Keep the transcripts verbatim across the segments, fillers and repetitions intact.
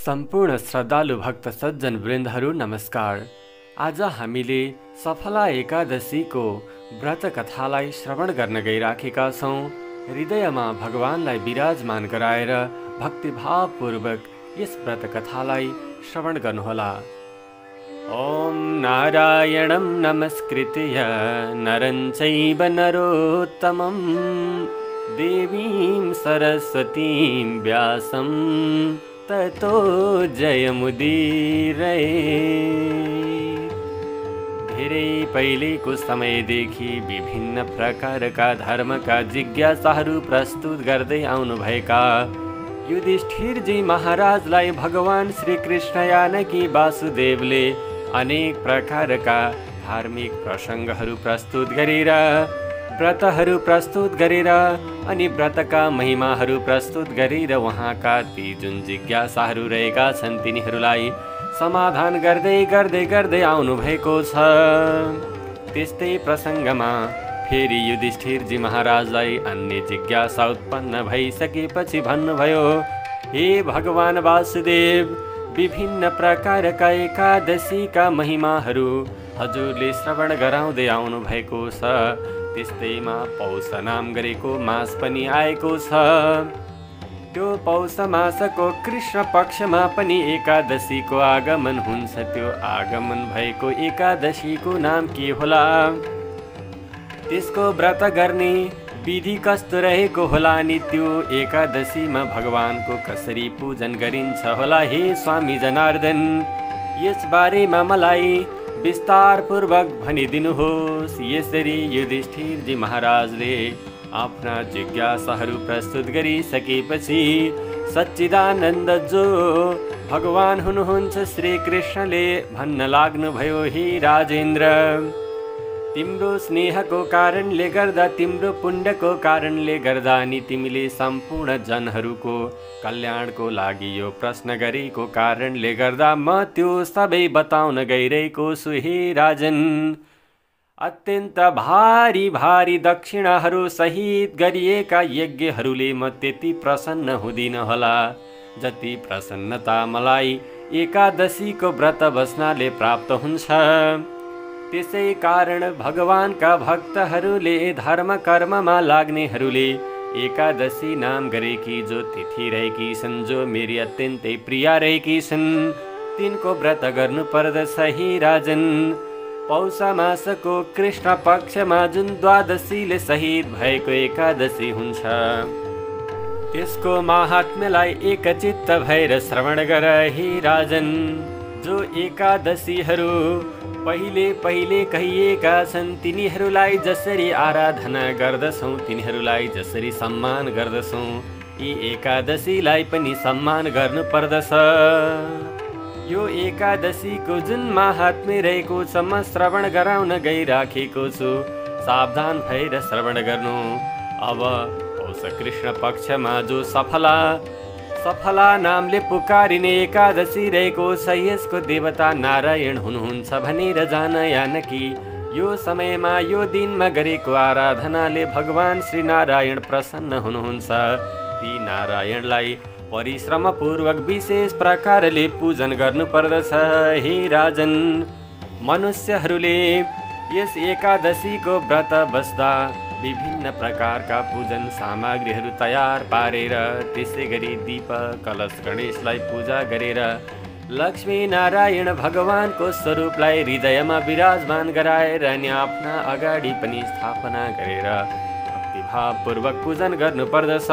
सम्पूर्ण श्रद्धालु भक्त सज्जन वृन्दहरू नमस्कार। आज हामीले सफला एकादशीको व्रत कथालाई श्रवण गर्न गइराखेका छौँ। हृदयमा भगवानलाई विराजमान गराएर भक्तिभावपूर्वक यस व्रत कथालाई श्रवण गर्नुहोला। ओम नारायणं नमस्कृत्य नरं चैव नरोत्तमं देवीं सरस्वतीं व्यासं ततो जयमुदीरये। धेरै पहिलेको समयदेखि विभिन्न प्रकारका धर्मका जिज्ञासाहरू प्रस्तुत गर्दै आउनुभएका युधिष्ठिरजी महाराजलाई भगवान श्री कृष्ण यानकी वासुदेवले अनेक प्रकारका धार्मिक प्रसङ्गहरू प्रस्तुत गरेर व्रतहरू प्रस्तुत गरेर अनि व्रतका महिमाहरू प्रस्तुत गरेर उहाँका ती जुन जिज्ञासाहरू रहेका छन् तिनीहरूलाई समाधान गर्दै गर्दै गर्दै आउनुभएको छ। त्यस्तै प्रसङ्गमा फेरि युधिष्ठिरजी महाराजलाई अन्य जिज्ञासा उत्पन्न भइसकेपछि भन्नुभयो, हे भगवान वासुदेव, विभिन्न प्रकारका एकादशीका महिमाहरू हजुरले श्रवण गराउँदै आउनु भएको छ। त्यस्तैमा पौष नाम गरेको मास पनि आएको छ। त्यो पौष मासको कृष्ण पक्षमा पनि एकादशीको आगमन हुन्छ। त्यो आगमन भएको एकादशीको नाम के होला? त्यसको व्रत गर्ने विधि कस्तो रहेको होला अनि त्यो एकादशीमा भगवानको कसरी पूजन गरिन्छ होला? हे स्वामी जनार्दन, यस बारेमा मलाई विस्तार पूर्वक भनिदिनुहोस्। यसरी युधिष्ठिरजी महाराजले आफ्ना जिज्ञासाहरू प्रस्तुत गरिसकेपछि सच्चिदानन्द जो भगवान हुनुहुन्छ श्री कृष्णले भन्न लाग्नुभयो, हे राजेन्द्र, तिम्रो स्नेहको कारणले गर्दा, तिम्रो पुण्यको कारणले गर्दा अनि तिमीले सम्पूर्ण जनहरूको कल्याणको लागि यो प्रश्न गरेको कारणले गर्दा म त्यो सबै बताउन गइरहेको छु। हे राजन, अत्यन्त भारी भारी दक्षिणाहरू सहित गरिएका यज्ञहरूले म त्यति प्रसन्न हुँदिन होला जति प्रसन्नता मलाई एकादशीको व्रत बस्नाले प्राप्त हुन्छ। त्यसै कारण भगवानका भक्तहरूले धर्म कर्ममा लाग्नेहरूले एकादशी नाम गरेकी जो तिथि रहेकी छन्, जो मेरी अत्यन्तै प्रिय रहेकी छन्, तिनको व्रत गर्नु पर्दछ। हे राजन, पौष मासको कृष्ण पक्षमा जुन द्वादशीले सहित भएको एकादशी हुन्छ त्यसको महात्म्यलाई एकचित्त भएर श्रवण गर। हे राजन, जो एकादशीहरू पहिले पहिले कहिएका छन् तिनीहरूलाई जसरी आराधना गर्दछौँ, तिनीहरूलाई जसरी सम्मान गर्दछौँ, यी एकादशीलाई पनि सम्मान गर्नु पर्दछ। यो एकादशीको जुन महात्म्य रहेको छ म श्रवण गराउन गइराखेको छु। सावधान भएर श्रवण गर्नु। अब पौष कृष्ण पक्षमा जो सफला सफला नामले पुकारिने एकादशी रहेको छ, यसको देवता नारायण हुनुहुन्छ भनेर जान यानकी। यो समयमा यो दिनमा गरेको आराधनाले भगवान श्री नारायण प्रसन्न हुनुहुन्छ। ती नारायणलाई परिश्रम पूर्वक विशेष प्रकारले पूजन गर्नु पर्दछ। हे राजन, मनुष्यहरूले यस एकादशीको व्रत बस्दा विभिन्न प्रकारका पूजन सामग्रीहरू तयार पारेर, त्यसै गरी दीप कलश गणेशलाई पूजा गरेर लक्ष्मी नारायण भगवानको स्वरूपलाई हृदयमा विराजमान गराएर अनि आफ्ना अगाडि पनि स्थापना गरेर भक्तिभावपूर्वक पूजन गर्नु पर्दछ।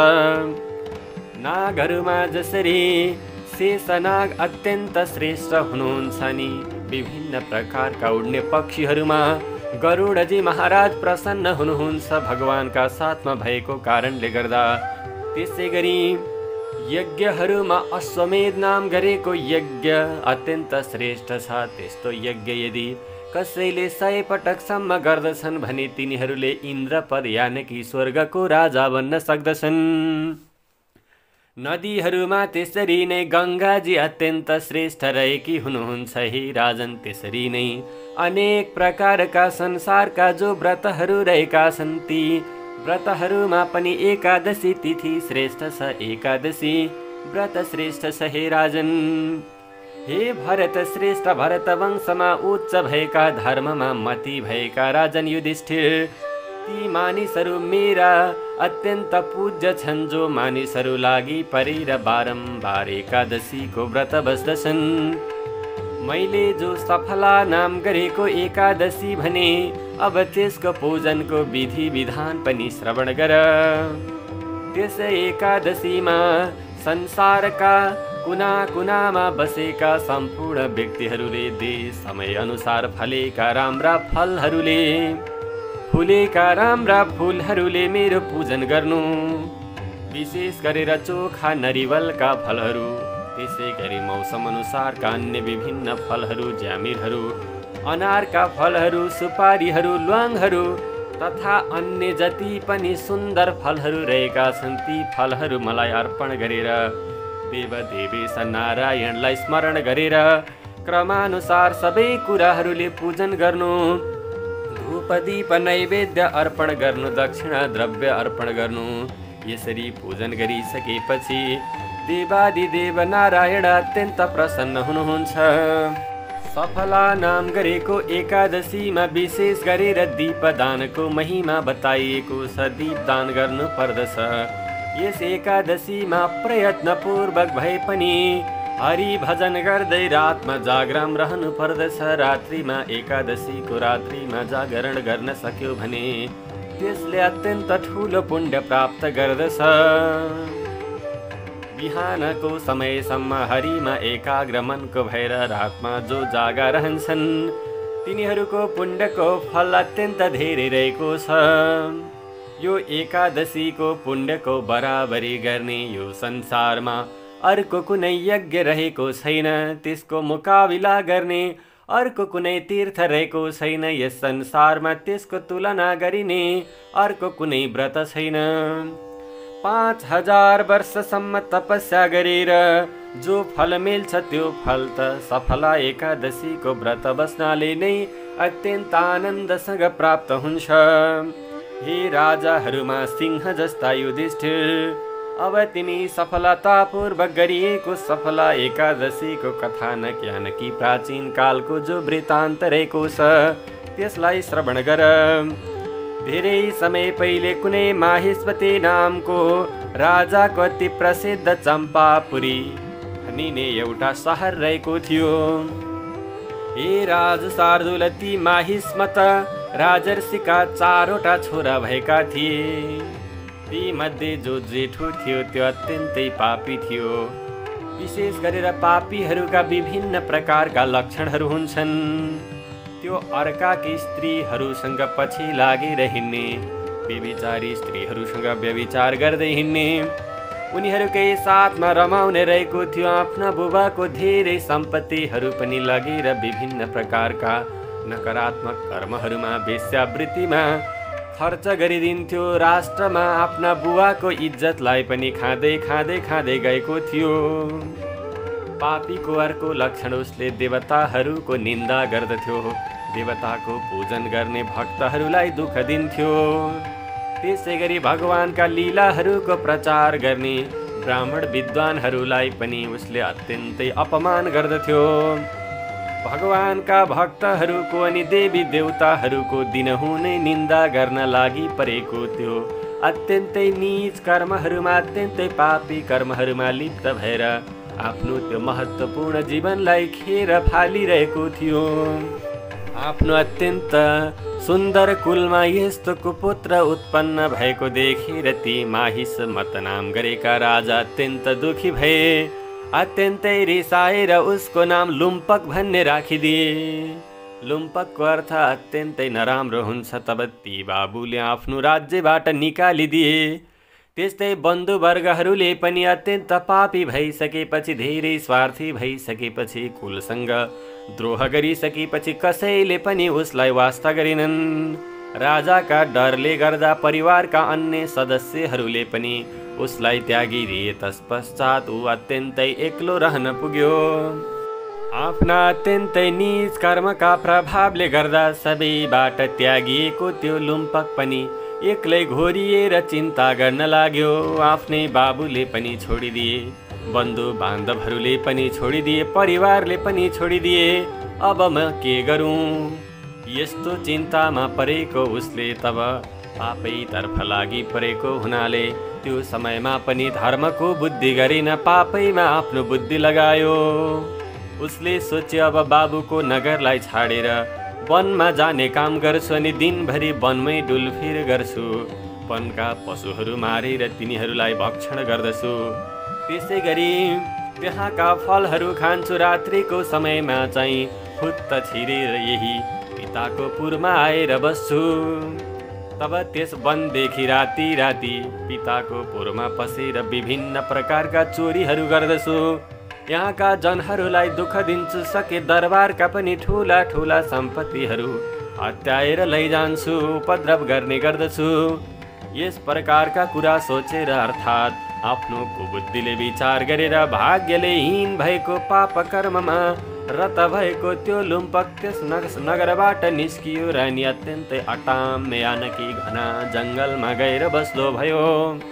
नागहरूमा जसरी शेषनाग अत्यन्त श्रेष्ठ हुनुहुन्छ नि विभिन्न प्रकारका उड्ने पक्षीहरूमा गरुडजी महाराज प्रसन्न हुनुहुन्छ भगवानका साथमा भएको कारणले गर्दा। त्यसै गरी यज्ञहरूमा अश्वमेध नाम गरेको यज्ञ अत्यन्त श्रेष्ठ छ। त्यस्तो यज्ञ यदि कसैले सय पटकसम्म गर्दछन् भने तिनीहरूले इन्द्रपद यानकी स्वर्गको राजा बन्न सक्दछन्। नदीहरूमा त्यसरी नै गङ्गाजी अत्यन्त श्रेष्ठ रहेकी हुनुहुन्छ। हे राजन, त्यसरी नै अनेक प्रकारका संसारका जो व्रतहरू रहेका छन् ती व्रतहरूमा पनि एकादशी तिथि श्रेष्ठ छ। एकादशी व्रत श्रेष्ठ सहे राजन। हे भरत श्रेष्ठ भरत वंशमा उच्च भएका धर्ममा मति भएका राजन युधिष्ठिर, ती मानिसहरू मेरा अत्यन्त पूज्य छन् जो मानिसहरू लागि परेर बारम्बार एकादशीको व्रत बस्दछन्। मैले जो सफला नाम गरेको एकादशी भने अब त्यसको पूजनको विधि विधान पनि श्रवण गर। त्यस एकादशीमा संसारका कुना कुनामा बसेका सम्पूर्ण व्यक्तिहरूले देश समय अनुसार फलेका राम्रा फलहरूले फुलेका राम्रा फुलहरूले मेरो पूजन गर्नु। विशेष गरेर चोखा नरिवलका फलहरू, त्यसै गरी मौसम अनुसारका अन्य विभिन्न फलहरू, ज्यामिरहरू, अनारका फलहरू, सुपारीहरू, ल्वाङहरू तथा अन्य जति पनि सुन्दर फलहरू रहेका छन् ती फलहरू मलाई अर्पण गरेर देवदेवेश नारायणलाई स्मरण गरेर क्रमानुसार सबै कुराहरूले पूजन गर्नु। धूप दीप नैवेद्य अर्पण गर्नु, दक्षिणा द्रव्य अर्पण गर्नु। यसरी पूजन गरिसकेपछि देवादिदेव नारायण अत्यन्त प्रसन्न हुनुहुन्छ। सफला नाम गरेको एकादशीमा विशेष गरेर दीपदानको महिमा बताइएको छ। दीपदान गर्नु पर्दछ। यस एकादशीमा प्रयत्नपूर्वक भए पनि हरि भजन गर्दै रातमा जागराम रहनु पर्दछ। रात्रिमा एकादशीको रात्रिमा जागरण गर्न सक्यो भने त्यसले अत्यन्त ठुलो पुण्य प्राप्त गर्दछ। बिहानको समयसम्म हरिमा एकाग्र मनको भएर रातमा जो जागा रहन्छन् तिनीहरूको पुण्यको फल अत्यन्त धेरै रहेको छ। यो एकादशीको पुण्यको बराबरी गर्ने यो संसारमा अर्को कुनै यज्ञ रहेको छैन। त्यसको मुकाबिला गर्ने अर्को कुनै तीर्थ रहेको छैन। यस संसारमा त्यसको तुलना गरिने अर्को कुनै व्रत छैन। पाँच हजार वर्षसम्म तपस्या गरेर जो फल मिल्छ त्यो फल त सफला एकादशीको व्रत बस्नाले नै अत्यन्त आनन्दसँग प्राप्त हुन्छ। हे राजाहरूमा सिंह जस्ता युधिष्ठिर, अब तिमी सफलतापूर्वक गरिएको सफला एकादशीको कथानक यानकी प्राचीन कालको जो वृत्तान्त रहेको छ त्यसलाई श्रवण गर। धेरै समय पहिले कुनै माहेश्वती नामको राजाको अति प्रसिद्ध चम्पापुरी भनिने एउटा सहर रहेको थियो। हे राज शार्दूल, ती माहिष्मत राजर्षिका चारवटा छोरा भएका थिए। ती मध्ये जो जेठो थियो त्यो अत्यन्तै पापी थियो। विशेष गरेर पापीहरूका विभिन्न प्रकारका लक्षणहरू हुन्छन्। त्यो अर्काकी स्त्रीहरूसँग पछि लागेर हिँड्ने, व्यभिचारी स्त्रीहरूसँग व्यभिचार गर्दै हिँड्ने, उनीहरूकै साथमा रमाउने रहेको थियो। आफ्ना बुबाको धेरै सम्पत्तिहरू पनि लगेर विभिन्न प्रकारका नकारात्मक कर्महरूमा, वेश्यावृत्तिमा खर्च गरिदिन्थ्यो। राष्ट्रमा आफ्ना बुवाको इज्जतलाई पनि खाँदै खाँदै खाँदै गएको थियो। पापीको अर्को लक्षण उसले देवताहरूको निन्दा गर्दथ्यो। देवताको पूजन गर्ने भक्तहरूलाई दुःख दिन्थ्यो। त्यसै गरी भगवानका लीलाहरूको प्रचार गर्ने ब्राह्मण विद्वानहरूलाई पनि उसले अत्यन्तै अपमान गर्दथ्यो। भगवानका भक्तहरूको अनि देवी देवताहरूको दिनहुँ नै निन्दा गर्न लागि परेको थियो। अत्यन्तै नीच कर्महरूमा, अत्यन्तै पापी कर्महरूमा लिप्त भएर आफ्नो त्यो महत्त्वपूर्ण जीवनलाई खेर फालिरहेको थियो। आफ्नो अत्यन्त सुन्दर कुलमा यस्तो कुपुत्र उत्पन्न भएको देखेर ती माहिष्मत नाम गरेका राजा अत्यन्त दुखी भए। अत्यन्तै रिसाएर उसको नाम लुम्पक भन्ने राखिदिए। लुम्पकको अर्थ अत्यन्तै नराम्रो हुन्छ। तब ती बाबुले आफ्नो राज्यबाट निकालिदिए। त्यस्तै बन्धुवर्गहरूले पनि अत्यन्त पापी भइसकेपछि, धेरै स्वार्थी भइसकेपछि, कुलसँग द्रोह गरिसकेपछि कसैले पनि उसलाई वास्ता गरेनन्। राजाका डरले गर्दा परिवारका अन्य सदस्यहरूले पनि उसलाई त्यागिदिए। तत्पश्चात ऊ अत्यन्तै एक्लो रहन पुग्यो। आफ्ना अत्यन्तै नीच कर्मका प्रभावले गर्दा सबैबाट त्यागिएको त्यो लुम्पक पनि एक्लै घोरिएर चिन्ता गर्न लाग्यो। आफ्नै बाबुले पनि छोडिदिए। बन्धु बान्धवहरूले पनि छोडिदिए, परिवारले पनि छोडिदिए। अब म के गरौँ? यस्तो चिन्तामा परेको उसले तब पापैतर्फ लागि परेको हुनाले त्यो समयमा पनि धर्मको बुद्धि गरिन, पापैमा आफ्नो बुद्धि लगायो। उसले सोच्यो अब बाबुको नगरलाई छाडेर वनमा जाने काम गर्छु अनि दिनभरि वनमै डुलफिर गर्छु। वनका पशुहरू मारेर तिनीहरूलाई भक्षण गर्दछु। त्यसै गरी त्यहाँका फलहरू खान्छु। रात्रिको समयमा चाहिँ फुत्त छिरेर यही पिताको पुरमा आएर बस्छु। तब त्यस वनदेखि राति राति पिताको पुरमा पसेर विभिन्न प्रकारका चोरीहरू गर्दछु। यहाँका जनहरूलाई दुःख दिन्छु। सके दरबारका पनि ठुला ठुला सम्पत्तिहरू हत्याएर लैजान्छु, उपद्रव गर्ने गर्दछु। यस प्रकारका कुरा सोचेर अर्थात् आफ्नो कुबुद्धिले विचार गरेर भाग्यले हीन भएको पाप कर्ममा रत भएको त्यो लुम्पक त्यस नगरबाट निस्कियो र अनि अत्यन्तै अटाम्य यानकी घना जङ्गलमा गएर बस्लो भयो।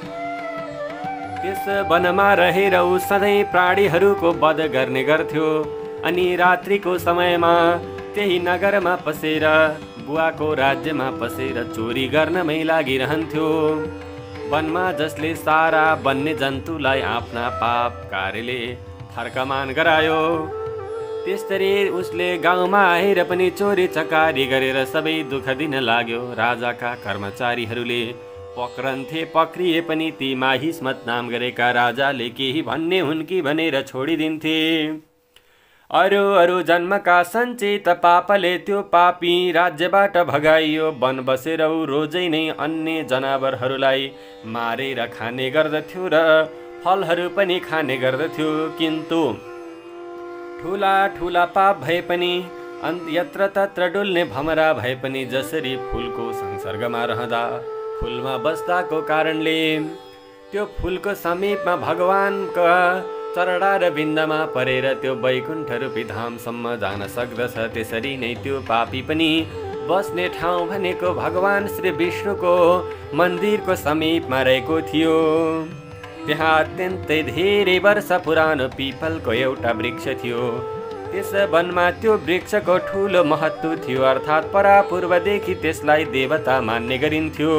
त्यस वनमा रहेर ऊ सधैँ प्राणीहरूको वध गर्ने गर्थ्यो अनि रात्रिको समयमा त्यही नगरमा पसेर बुवाको राज्यमा पसेर चोरी गर्नमै लागिरहन्थ्यो। वनमा जसले सारा वन्य जन्तुलाई आफ्ना पाप कार्यले थर्कमान गरायो, त्यसरी उसले गाउँमा आएर पनि चोरी चकारी गरेर सबै दुःख दिन लाग्यो। राजाका कर्मचारीहरूले पक्रन्थे, पक्रिए पनि ती माहिस्मत नाम गरेका राजाले केही भन्ने हुन् कि भनेर छोडिदिन्थे। अरू अरू जन्मका सञ्चित पापले त्यो पापी राज्यबाट भगाइयो। वन बसेर ऊ रोजै नै अन्य जनावरहरूलाई मारेर खाने गर्दथ्यो र फलहरू पनि खाने गर्दथ्यो। किन्तु ठुला ठुला पाप भए पनि यत्र तत्र डुल्ने भमरा भए पनि जसरी फुलको संसर्गमा रहँदा फुलमा बस्दाको कारणले त्यो फुलको समीपमा भगवानका चरणा र बिन्दमा परेर त्यो वैकुण्ठ रूपी धामसम्म जान सक्दछ, त्यसरी नै त्यो पापी पनि बस्ने ठाउँ भनेको भगवान श्री विष्णुको मन्दिरको समीपमा रहेको थियो। त्यहाँ अत्यन्तै धेरै वर्ष पुरानो पिपलको एउटा वृक्ष थियो। त्यस वनमा त्यो वृक्षको ठुलो महत्त्व थियो, अर्थात् परापूर्वदेखि त्यसलाई देवता मान्ने गरिन्थ्यो।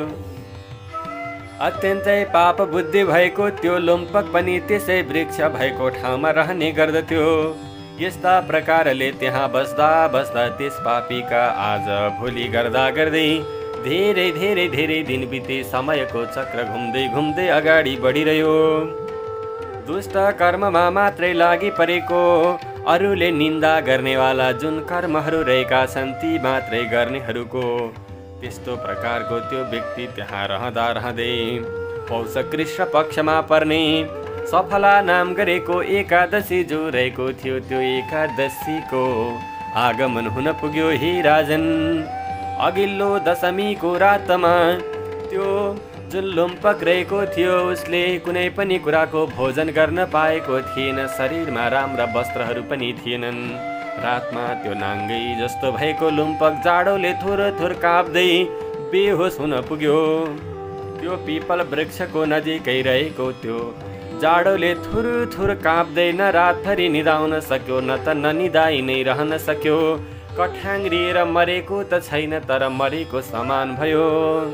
अत्यन्तै पाप बुद्धि भएको त्यो लुम्पक पनि त्यसै वृक्ष भएको ठाउँमा रहने गर्दथ्यो। यस्ता प्रकारले त्यहाँ बस्दा बस्दा त्यस पापीका आज भोलि गर्दा गर्दै धेरै धेरै धेरै दिन बिते। समयको चक्र घुम्दै घुम्दै अगाडि बढिरह्यो। दुष्ट कर्ममा मात्रै लागि परेको, अरूले निन्दा गर्नेवाला जुन कर्महरू रहेका छन् ती मात्रै गर्नेहरूको त्यस्तो प्रकारको त्यो व्यक्ति त्यहाँ रहँदा रहँदै पौष कृष्ण पक्षमा पर्ने सफला नाम गरेको एकादशी जो रहेको थियो, त्यो एकादशीको आगमन हुन पुग्यो। हे राजन, अघिल्लो दशमीको रातमा त्यो जुन लुम्पक रहेको थियो उसले कुनै पनि कुराको भोजन गर्न पाएको थिएन। शरीरमा राम्रा वस्त्रहरू पनि थिएनन्। रातमा त्यो नाङ्गै जस्तो भएको लुम्पक जाडोले थोर थोर काप्दै बेहोस हुन पुग्यो। त्यो पिपल वृक्षको नजिकै रहेको त्यो जाडोले थुर थुर काप्दै न रातभरि निदाउन सक्यो न त ननिदाई नै रहन सक्यो। कठ्याङ्ग्रिएर मरेको त छैन तर मरेको समान भयो।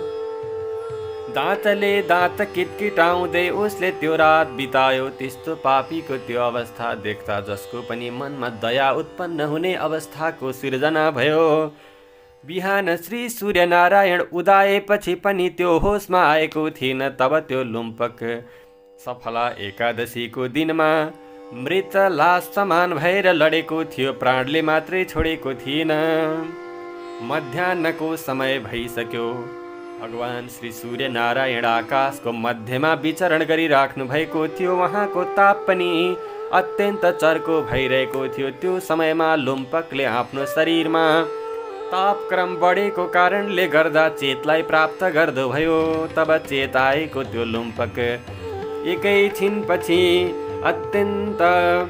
दाँतले दाँत किटकिटाउँदै उसले त्यो रात बितायो। त्यस्तो पापीको त्यो अवस्था देख्दा जसको पनि मनमा दया उत्पन्न हुने अवस्थाको सिर्जना भयो। बिहान श्री सूर्यनारायण उदाएपछि पनि त्यो होसमा आएको थिएन। तब त्यो लुम्पक सफला एकादशीको दिनमा मृत लास समान भएर लडेको थियो, प्राणले मात्रै छोडेको थिएन। मध्याह्नको समय भइसक्यो। भगवान श्री सूर्यनारायण आकाशको मध्यमा विचरण गरिराख्नु भएको थियो। उहाँको ताप पनि अत्यन्त चर्को भइरहेको थियो। त्यो समयमा लुम्पकले आफ्नो शरीरमा तापक्रम बढेको कारणले गर्दा चेतलाई प्राप्त गर्दो भयो। तब चेत आएको त्यो लुम्पक एकैछिनपछि अत्यन्त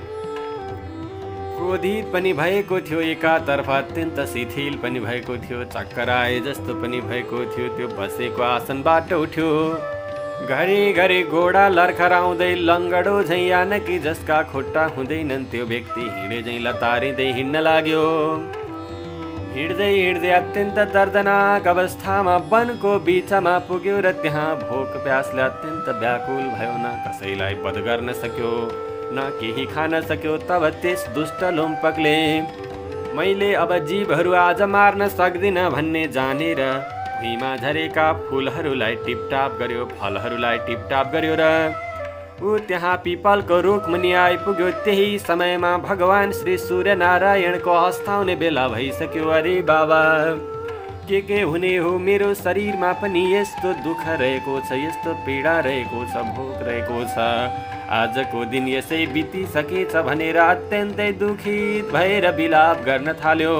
क्रोधित पनि भएको थियो। एकातर्फ अत्यन्त शिथिल पनि भएको थियो। चक्कर आए जस्तो पनि भएको थियो। त्यो बसेको आसनबाट उठ्यो। घरि घरि घोडा लर्खराउँदै लङ्गडो झैँ यानकी जसका खुट्टा हुँदैनन् त्यो व्यक्ति हिँडे झैँ लतारिँदै हिँड्न लाग्यो। हिँड्दै हिँड्दै अत्यन्त दर्दनाक अवस्थामा वनको बिचमा पुग्यो र त्यहाँ भोक प्यासले अत्यन्त व्याकुल भयो। न कसैलाई वध गर्न सक्यो न केही खान सक्यो। तब त्यस दुष्ट लुम्पकले मैले अब जीवहरू आज मार्न सक्दिनँ भन्ने जानेर भुइँमा झरेका फुलहरूलाई टिपटाप गर्यो, फलहरूलाई टिपटाप गर्यो र ऊ त्यहाँ पिपलको रुख मुनि आइपुग्यो। त्यही समयमा भगवान श्री सूर्यनारायणको अस्ताउने बेला भइसक्यो। अरे बाबा, के के हुने हो? मेरो शरीरमा पनि यस्तो दुःख रहेको छ, यस्तो पीडा रहेको छ, भोक रहेको छ। आजको दिन यसै बितिसकेछ भनेर अत्यन्तै दुखित भएर बिलाप गर्न थाल्यो।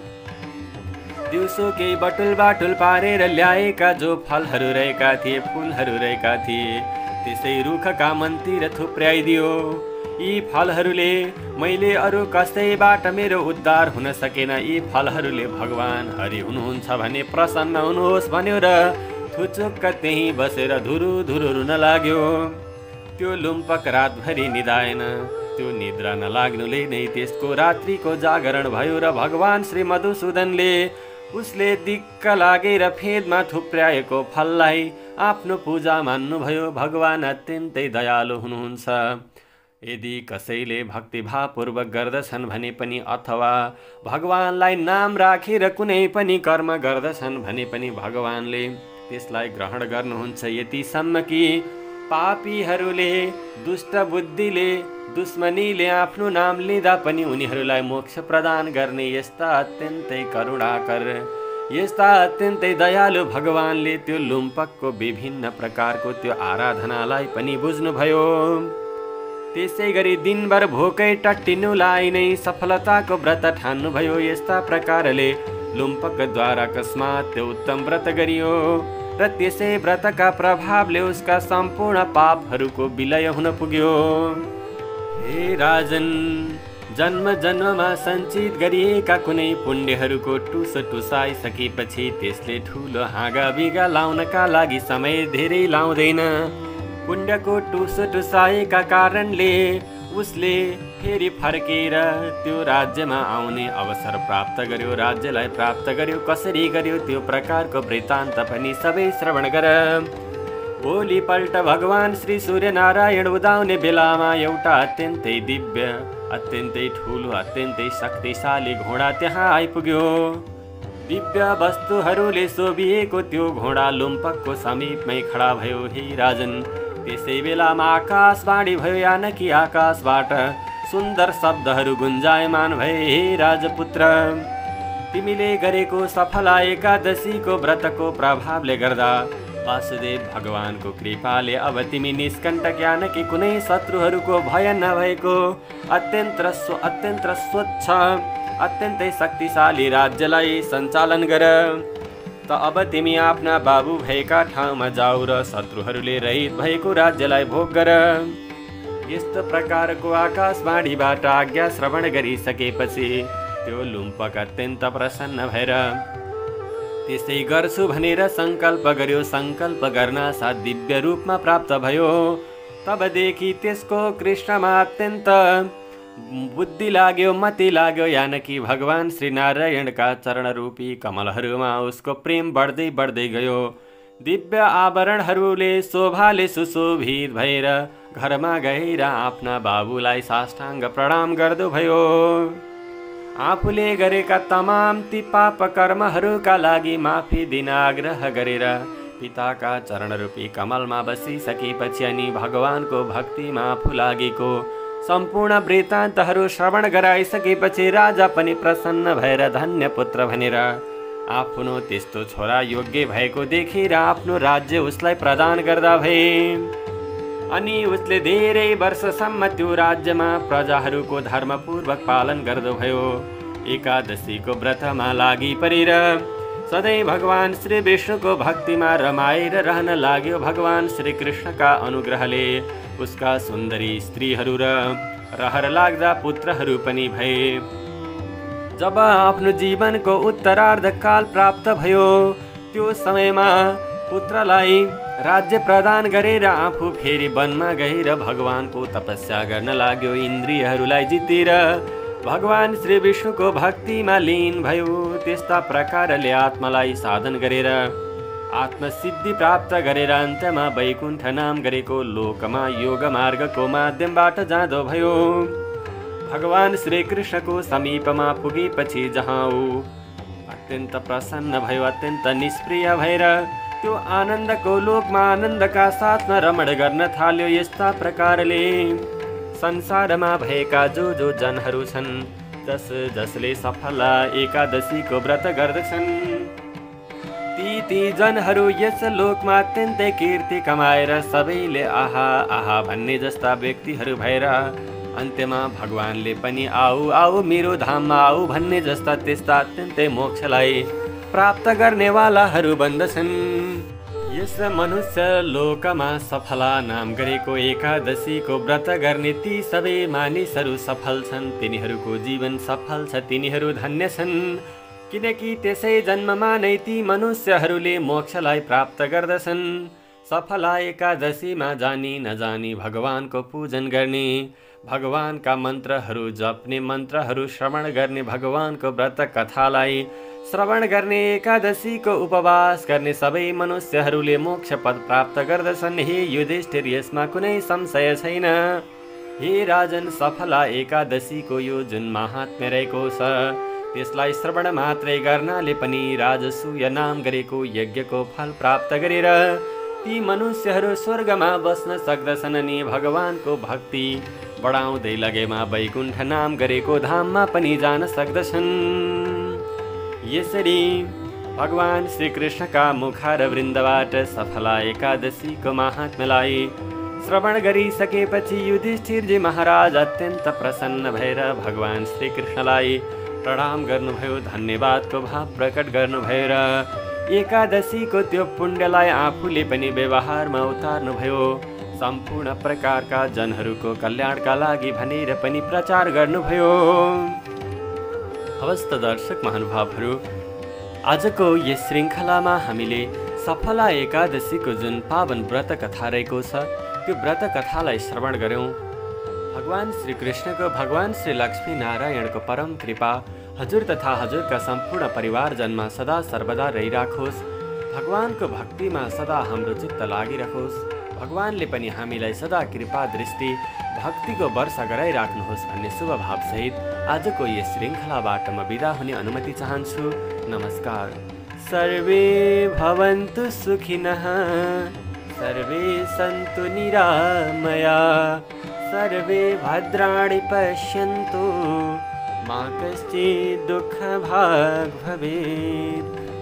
दिउँसो केही बटुल बाटुल पारेर ल्याएका जो फलहरू रहेका थिए, फुलहरू रहेका थिए, त्यसै रुखका मन्तिर थुप्र्याइदियो। यी फलहरूले मैले अरू कसैबाट मेरो उद्धार हुन सकेन। यी फलहरूले भगवान हरि हुनुहुन्छ भने प्रसन्न हुनुहोस् भन्यो र थुचुक्क त्यहीँ बसेर धुरु धुरु रुन लाग्यो। त्यो लुम्पक रातभरि निदाएन। त्यो निद्रा नलाग्नुले नै त्यसको रात्रिको जागरण भयो र भगवान श्री मधुसूदनले उसले दिक्क लागेर फेदमा थुप्र्याएको फललाई आफ्नो पूजा मान्नुभयो। भगवान अत्यन्तै दयालु हुनुहुन्छ। यदि कसैले भक्तिभावपूर्वक गर्दछन् भने पनि अथवा भगवानलाई नाम राखेर कुनै पनि कर्म गर्दछन् भने पनि भगवानले त्यसलाई ग्रहण गर्नुहुन्छ। यतिसम्म कि पापीहरूले, दुष्ट बुद्धिले, दुश्मनीले आफ्नो नाम लिँदा पनि उनीहरूलाई मोक्ष प्रदान गर्ने यस्ता अत्यन्तै करुणाकर, यस्ता अत्यन्तै दयालु भगवानले त्यो लुम्पकको विभिन्न प्रकारको त्यो आराधनालाई पनि बुझ्नुभयो। त्यसै गरी दिनभर भोकै टट्टिनुलाई नै सफलताको व्रत ठान्नुभयो। यस्ता प्रकारले लुम्पकद्वारा अकस्मात त्यो उत्तम व्रत गरियो र त्यसै व्रतका प्रभावले उसका सम्पूर्ण पापहरूको विलय हुन पुग्यो। हे राजन, जन्म जन्ममा सञ्चित गरिएका कुनै पुण्यहरूको टुस टुसाइसकेपछि त्यसले ठुलो हाँगा बिगा लाउनका लागि समय धेरै लाउँदैन। पुण्यको टुस टुसाएका कारणले उसले फेरि फर्केर त्यो राज्यमा आउने अवसर प्राप्त गर्यो, राज्यलाई प्राप्त गर्यो। कसरी गर्यो त्यो प्रकारको वृत्तान्त पनि सबै श्रवण गर। भोलिपल्ट भगवान श्री सूर्यनारायण उदाउने बेलामा एउटा अत्यन्तै दिव्य, अत्यन्तै ठुलो, अत्यन्तै शक्तिशाली घोडा त्यहाँ आइपुग्यो। दिव्य वस्तुहरूले शोभिएको त्यो घोडा लुम्पकको समीपमै खडा भयो। हे राजन, त्यसै बेलामा आकाशवाणी भयो। यानकी आकाशबाट सुन्दर शब्दहरू गुन्जायमान भए। हे राजपुत्र, तिमीले गरेको सफला एकादशीको व्रतको प्रभावले गर्दा वासुदेव भगवानको कृपाले अब तिमी निष्कण्टक यानकी कुनै शत्रुहरूको भय नभएको अत्यन्त स्व अत्यन्त स्वच्छ, अत्यन्तै शक्तिशाली राज्यलाई सञ्चालन गर। त अब तिमी आफ्ना बाबु भएका ठाउँमा जाऊ र शत्रुहरूले रहित भएको राज्यलाई भोग गर। यस्तो प्रकारको आकाशवाणीबाट आज्ञा श्रवण गरिसकेपछि त्यो लुम्पक अत्यन्त प्रसन्न भएर त्यसै गर्छु भनेर सङ्कल्प गर्यो। सङ्कल्प गर्न साथ दिव्य रूपमा प्राप्त भयो। तबदेखि त्यसको कृष्णमा अत्यन्त बुद्धि लाग्यो, मति लाग्यो। यानकी भगवान श्री नारायणका चरणरूपी कमलहरूमा उसको प्रेम बढ्दै बढ्दै गयो। दिव्य आभरणहरूले शोभाले सुशोभित भएर घरमा गएर आफ्ना बाबुलाई साष्टाङ्ग प्रणाम गर्दो भयो। आफूले गरेका तमाम ती पाप कर्महरूका लागि माफी दिन आग्रह गरेर पिताका चरणरूपी कमलमा बसिसकेपछि अनि भगवानको भक्तिमा आफू लागेको सम्पूर्ण वृत्तान्तहरू श्रवण गराइसकेपछि राजा पनि प्रसन्न भएर धन्य पुत्र भनेर आफ्नो त्यस्तो छोरा योग्य भएको देखेर आफ्नो राज्य उसलाई प्रदान गर्दा भए। अनि उसले धेरै वर्षसम्म त्यो राज्यमा प्रजाहरूको धर्मपूर्वक पालन गर्दो भयो। एकादशीको व्रतमा लागि परेर सधैँ भगवान श्री विष्णुको भक्तिमा रमाएर रहन लाग्यो। भगवान श्री कृष्णका अनुग्रहले उसका सुन्दरी स्त्रीहरू र रहर लाग्दा पुत्रहरू पनि भए। जब आफ्नो जीवनको उत्तरार्ध काल प्राप्त भयो त्यो समयमा पुत्रलाई राज्य प्रदान गरेर आफू फेरि वनमा गएर भगवानको तपस्या गर्न लाग्यो। इन्द्रियहरूलाई जितेर भगवान श्री विष्णुको भक्तिमा लीन भयो। त्यस्ता प्रकारले आत्मालाई साधन गरेर आत्मसिद्धि प्राप्त गरेर अन्त्यमा वैकुण्ठ नाम गरेको लोकमा योग मार्गको माध्यमबाट जाँदो भयो। भगवान श्री कृष्णको समीपमा पुगेपछि जहाँ ऊ अत्यन्त प्रसन्न भयो, अत्यन्त निष्प्रिय भएर त्यो आनन्दको लोकमा आनन्दका साथमा रमण गर्न थाल्यो। यस्ता प्रकारले संसारमा भएका जो जो जनहरू छन्, जस जसले सफल एकादशीको व्रत गर्दछन्, ती ती जनहरू यस लोकमा अत्यन्तै कीर्ति कमाएर सबैले आहा आहा भन्ने जस्ता व्यक्तिहरू भएर अन्त्यमा भगवानले पनि आऊ आऊ मेरो धाममा आऊ भन्ने जस्ता त्यस्ता अत्यन्तै मोक्षलाई प्राप्त गर्नेवालाहरू बन्दछन्। यस मनुष्य लोकमा सफला नाम गरेको एकादशीको व्रत गर्ने ती सबै मानिसहरू सफल छन्। तिनीहरूको जीवन सफल छ, तिनीहरू धन्य छन्, किनकि त्यसै जन्ममा नै ती मनुष्यहरूले मोक्षलाई प्राप्त गर्दछन्। सफला एकादशीमा जानी नजानी भगवानको पूजन गर्ने, भगवानका मन्त्रहरू जप्ने, मन्त्रहरू श्रवण गर्ने, भगवानको व्रत कथालाई श्रवण गर्ने, एकादशीको उपवास गर्ने सबै मनुष्यहरूले मोक्ष पद प्राप्त गर्दछन्। हे युधिष्ठिर, यसमा कुनै संशय छैन। हे राजन, सफला एकादशीको यो जुन महात्म्य रहेको छ, त्यसलाई श्रवण मात्रै गर्नाले पनि राजसूय नाम गरेको यज्ञको फल प्राप्त गरेर ती मनुष्यहरू स्वर्गमा बस्न सक्दछन् अनि भगवानको भक्ति बढाउँदै लगेमा वैकुण्ठ नाम गरेको धाममा पनि जान सक्दछन्। यसरी भगवान श्रीकृष्णका मुखारवृन्दबाट सफला एकादशीको महात्म्यलाई श्रवण गरिसकेपछि युधिष्ठिरजी महाराज अत्यन्त प्रसन्न भएर भगवान श्रीकृष्णलाई प्रणाम गर्नुभयो, धन्यवादको भाव प्रकट गर्नुभयो र एकादशीको त्यो पुण्यलाई आफूले पनि व्यवहारमा उतार्नुभयो। सम्पूर्ण प्रकारका जनहरूको कल्याणका लागि भनेर पनि प्रचार गर्नुभयो। हवस् त दर्शक महानुभावहरू, आजको यस श्रृङ्खलामा हामीले सफला एकादशीको जुन पावन व्रत कथा रहेको छ, त्यो व्रत कथालाई श्रवण गऱ्यौँ। भगवान श्री कृष्णको, भगवान श्री लक्ष्मी नारायणको परम कृपा हजुर तथा हजुरका सम्पूर्ण परिवारजनमा सदा सर्वदा रहिराखोस्। भगवानको भक्तिमा सदा हाम्रो चित्त लागिरहोस्। भगवानले पनि हामीलाई सदा कृपा दृष्टि भक्तिको वर्षा गराइराख्नुहोस् भन्ने शुभ भावसहित आजको यस श्रृङ्खलाबाट म बिदा हुने अनुमति चाहन्छु। नमस्कार। सर्वे भवन्तु सुखिनः, सर्वे सन्तु निरामया, सर्वे भद्राणि पश्यन्तु, मा कश्चित् दुःखभाग् भवेत्।